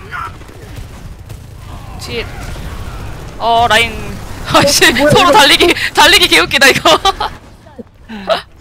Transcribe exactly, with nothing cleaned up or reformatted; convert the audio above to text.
뒤에 어 라인 아씨 뭐야, 서로 이거. 달리기 달리기 개웃기다 이거